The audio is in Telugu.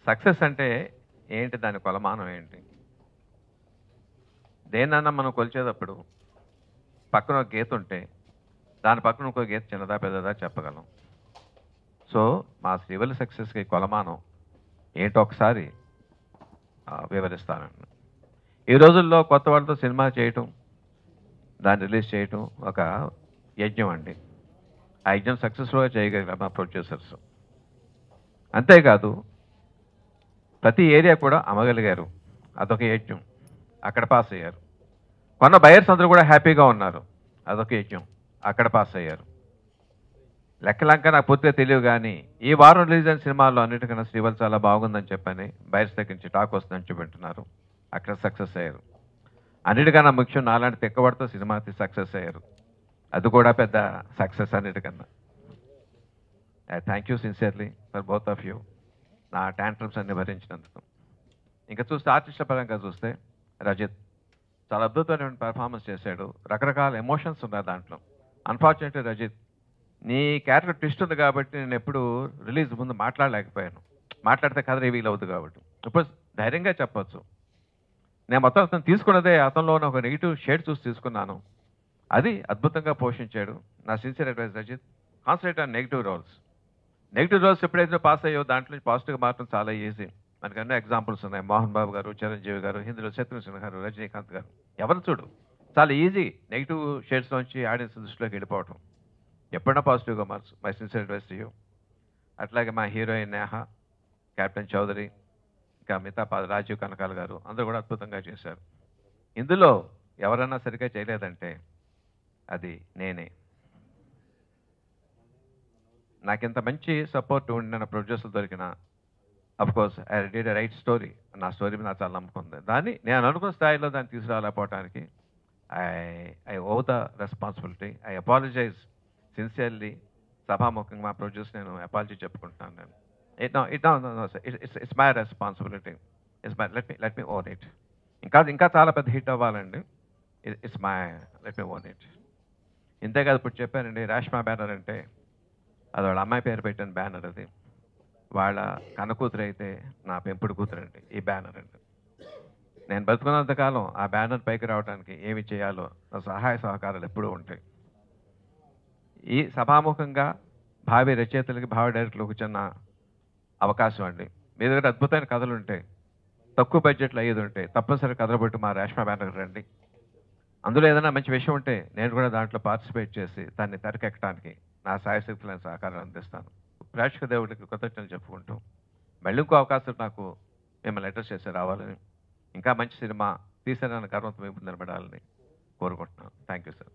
సక్సెస్ అంటే ఏంటి? దాని కొలమానం ఏంటి? దేన్నన్నా మనం కొలిచేటప్పుడు పక్కన ఒక గీత ఉంటే, దాని పక్కన ఇంకో గీత చిన్నదా, పెద్దదా చెప్పగలం. సో, మా శ్రీవల్లి సక్సెస్‌కి కొలమానం ఏంటో ఒకసారి వివరిస్తానండి. ఈ రోజుల్లో కొత్త వాళ్ళతో సినిమా చేయటం, దాన్ని రిలీజ్ చేయటం ఒక యజ్ఞం అండి. ఆ యజ్ఞం సక్సెస్‌ఫుల్‌గా చేయగలిగారు మా ప్రొడ్యూసర్స్. అంతేకాదు ప్రతి ఏరియా కూడా అమ్మగలిగారు. అదొక యజ్ఞం. అక్కడ పాస్ అయ్యారు. కొన్న బయర్స్ అందరూ కూడా హ్యాపీగా ఉన్నారు. అదొక యజ్ఞం. అక్కడ పాస్ అయ్యారు. లెక్కలంక నాకు పూర్తిగా తెలియవు గానీ, ఈ వారం రిలీజ్ అయిన సినిమాల్లో అన్నిటికన్నా 'శ్రీవల్లి' చాలా బాగుందని చెప్పని బయర్స్ దగ్గర నుంచి టాక్ వస్తుందని చూపెడుతున్నారు. అక్కడ సక్సెస్ అయ్యారు. అన్నిటికన్నా ముఖ్యం నాలాంటి తిక్కవాడితో సినిమా తీసి సక్సెస్ అయ్యారు. అది కూడా పెద్ద సక్సెస్ అన్నిటికన్నా. Thank you sincerely for both of you. నా టాంట్రమ్స్ అన్ని భరించినందుకు. ఇంకా చూస్తే ఆర్టిస్టుల పరంగా చూస్తే రజిత్ చాలా అద్భుతమైన పెర్ఫార్మెన్స్ చేశాడు. రకరకాల ఎమోషన్స్ ఉన్నాయి దాంట్లో. అన్ఫార్చునేట్లీ రజిత్, నీ క్యారెక్టర్ ట్విస్ట్ ఉంది కాబట్టి నేను ఎప్పుడు రిలీజ్ ముందు మాట్లాడలేకపోయాను. మాట్లాడితే కథ రివీల్ అవుతుంది కాబట్టి. ఇప్పుడు ధైర్యంగా చెప్పొచ్చు. నేను మొత్తం అతను తీసుకున్నదే అతనిలో ఉన్న ఒక నెగిటివ్ షేడ్ చూసి తీసుకున్నాను. అది అద్భుతంగా పోషించాడు. నా sincere advice Rajith, concentrate on negative roles. Negative roles ఎప్పుడైతే పాస్ అయ్యో దాంట్లో నుంచి పాజిటివ్గా మారడం చాలా ఈజీ. మనకి ఎన్నో ఎగ్జాంపుల్స్ ఉన్నాయి. మోహన్ బాబు గారు, చిరంజీవి గారు, హిందీలో శత్రుఘ్న సిన్హా గారు, రజనీకాంత్ గారు. ఎవరు చూడు చాలా ఈజీ నెగిటివ్ షేడ్స్లోంచి ఆడియన్స్ దృష్టిలోకి వెళ్ళిపోవటం. ఎప్పుడైనా పాజిటివ్గా మార్చు. My sincere advice to you. అట్లాగే మా హీరోయిన్ నేహ, కెప్టెన్ చౌదరి, ఇంకా మిగతా రాజీవ్ కనకాల గారు అందరూ కూడా అద్భుతంగా చేశారు. ఇందులో ఎవరన్నా సరిగ్గా చేయలేదంటే అది నేనే. నాకింత మంచి సపోర్ట్ ఉండిన ప్రొడ్యూసర్ దొరికిన course I did a right story. నా స్టోరీ మీద నాకు చాలా నమ్మకం ఉంది. దాన్ని నేను అనుకున్న స్థాయిలో దాన్ని తీసుకురాలేకపోవటానికి I I owe the responsibility. I apologize sincerely. సభాముఖంగా మా ప్రొడ్యూసర్ నేను అపాలజీ చెప్పుకుంటున్నాను నేను. It's my responsibility. Let me own it. ఇంకా చాలా పెద్ద హిట్ అవ్వాలండి. It's my let me own it. ఇంతేకాదు ఇప్పుడు చెప్పానండి, రేష్మా బ్యానర్ అంటే అది వాళ్ళ అమ్మాయి పేరు పెట్టిన బ్యానర్ అది. వాళ్ళ కన్నకూతురు అయితే నా పెంపుడు కూతురండి ఈ బ్యానర్ అండి. నేను బతుకున్నంతకాలం ఆ బ్యానర్ పైకి రావడానికి ఏమి చేయాలో నా సహాయ సహకారాలు ఎప్పుడూ ఉంటాయి. ఈ సభాముఖంగా భావి రచయితలకి, భావి డైరెక్టర్లకు చిన్న అవకాశం అండి. మీ దగ్గర అద్భుతమైన కథలు ఉంటాయి, తక్కువ బడ్జెట్లో అయ్యేది ఉంటాయి, తప్పనిసరి కథలు బట్టి మా రేష్మా బ్యానర్ రండి. అందులో ఏదైనా మంచి విషయం ఉంటే నేను కూడా దాంట్లో పార్టిసిపేట్ చేసి దాన్ని తెరకెక్కడానికి నా సాయశక్తులైన సహకారం అందిస్తాను. ప్రేక్షక దేవుడికి కృతజ్ఞతలు చెప్పుకుంటూ మళ్ళీ ఇంకో అవకాశం నాకు మిమ్మల్ని అడ్రస్ చేసి రావాలని, ఇంకా మంచి సినిమా తీసానన్న గర్వంతో మేము నిలబడాలని కోరుకుంటున్నాను. Thank you sir.